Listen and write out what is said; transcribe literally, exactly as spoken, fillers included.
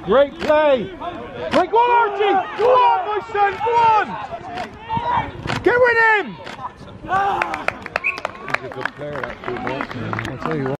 Great play. Great, go on, Archie. Go on, my son. Go on. Get with him. He's a good player, that football. I'll tell you what.